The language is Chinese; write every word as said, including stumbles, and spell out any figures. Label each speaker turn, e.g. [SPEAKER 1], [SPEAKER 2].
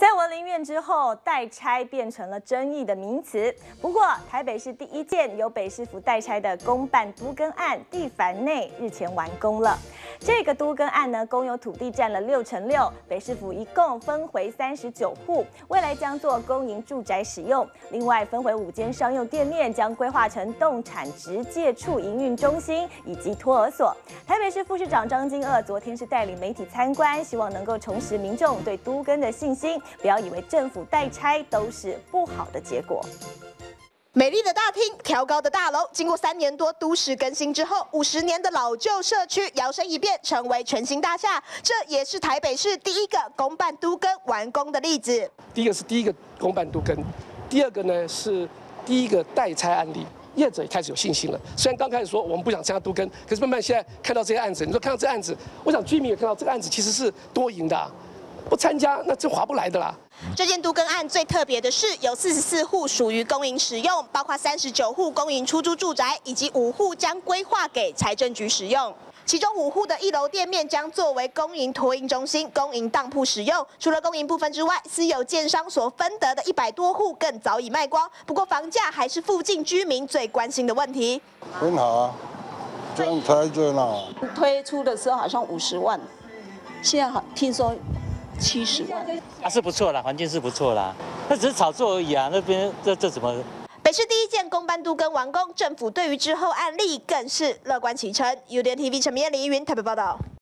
[SPEAKER 1] 在文林院之后，代拆变成了争议的名词。不过，台北市第一件由北市府代拆的公办都更案地凡内日前完工了。这个都更案呢，公有土地占了六成六，北市府一共分回三十九户，未来将做公营住宅使用。另外，分回五间商用店面，将规划成动产直借处营运中心以及托儿所。台北市副市长张金鄂昨天是带领媒体参观，希望能够重拾民众对都更的信心。 不要以为政府代拆都是不好的结果。
[SPEAKER 2] 美丽的大厅，挑高的大楼，经过三年多都市更新之后，五十年的老旧社区摇身一变成为全新大厦，这也是台北市第一个公办都更完工的例子。
[SPEAKER 3] 第一个是第一个公办都更，第二个呢是第一个代拆案例。 业者也开始有信心了。虽然刚开始说我们不想参加都更，可是慢慢现在看到这些案子，你说看到这个案子，我想居民也看到这个案子其实是多赢的、啊，不参加那这划不来的啦。
[SPEAKER 2] 这件都更案最特别的是，有四十四户属于公营使用，包括三十九户公营出租住宅，以及五户将规划给财政局使用。 其中五户的一楼店面将作为公营托运中心、公营当铺使用。除了公营部分之外，私有建商所分得的一百多户更早已卖光。不过房价还是附近居民最关心的问题。
[SPEAKER 4] 很好啊，这样才热闹。
[SPEAKER 5] 推出的时候好像五十万，现在好听说七十万。
[SPEAKER 6] 还是不错啦，环境是不错啦，那只是炒作而已啊。那边这这怎么？
[SPEAKER 2] 北市第一件公办都更完工，政府对于之后案例更是乐观其成。U D N T V 陈明燕、李依云台北报道。